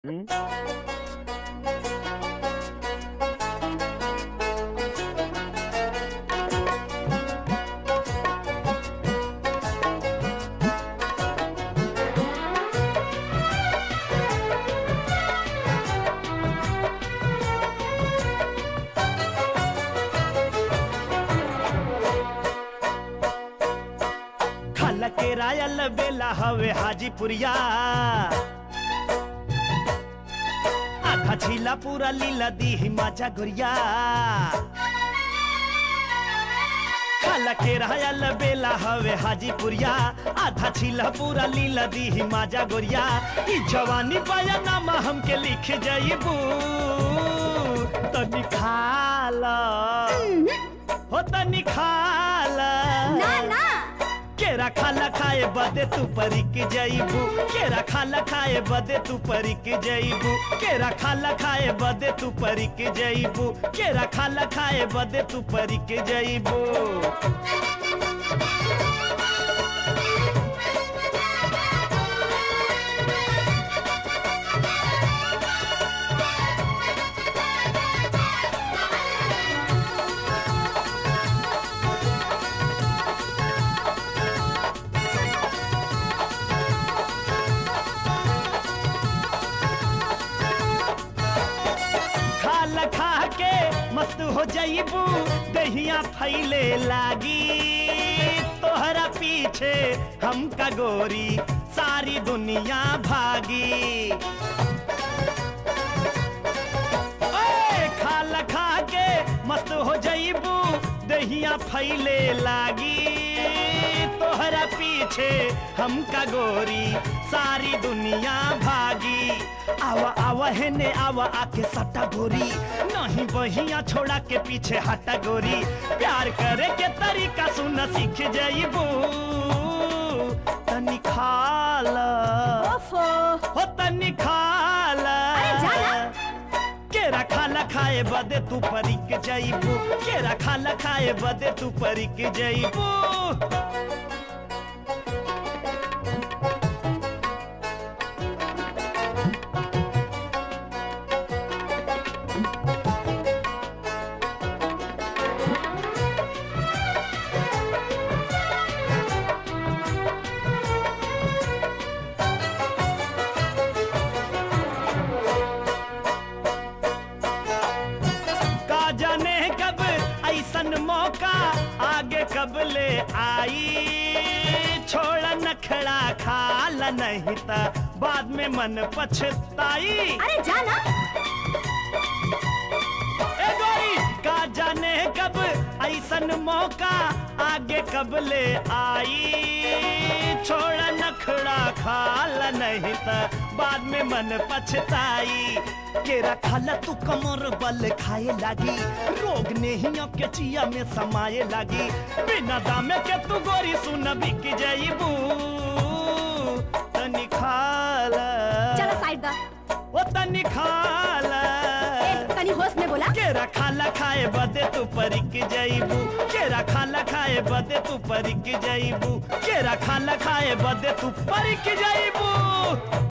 हम्म। खाला के रायल बेला हवे हाजीपुरिया आधा छीला पूरा लीला दी हिमाचा गुरिया खाला के रायल बेला हवे हाजीपुरिया आधा छीला पूरा लीला दी हिमाचा गुरिया ई जवानी पाया नामा हमके लिख जाइबू तनी खाला हो तनी खाला ना ना केरा खाला खाए बदे तू परिक जाइबू केरा खाला खाए बदे तू परिक जाइबू केरा खाला खाए बदे तू परिक जाइबू केरा खाला खाए बदे तू परिक जाइबू खाला खा के मस्त हो जाइबू दहिया फैले लागी तोहरा पीछे हमका गोरी सारी दुनिया भागी ओए खाला खा के मस्त हो जाइबू दहिया फैले लागी तोहरा पीछे हमका गोरी सारी दुनिया भागी आवा आवा है ने आवा आके सट्टा गोरी नहीं बहिया छोड़ा के पीछे हटा गोरी प्यार करे के तरीका सुन सीख जाइबू तनी खाला ओफो हो तनी खाला अरे जाना केरा खाला खाए बदे तू परिक जाइबू केरा खाला खाए बदे तू परिक जाइबू का जाने कब ऐसन मौका आगे कब ले आई छोड़ा नखड़ा खाला नहीं ता बाद में मन पछताई अरे जाना ए गोरी का जाने कब ऐसन मौका आगे कब ले आई छोड़ा नखड़ा खाला नहीं ता बाद में मन पछताई केरा खाला तू कमर बल खाए लागी रोग नहीं के चिया में समाये लागी बिना दामे के तू गोरी सुन बिक जाइबू तनी खाला चलो साइड दा ओ तनी खाला तनी होश में बोला केरा खाला खाए बदे तू परिक जाइबू केरा खाला खाए बदे तू परिक जाइबू केरा खाला खाए बदे तू परिक जाइबू।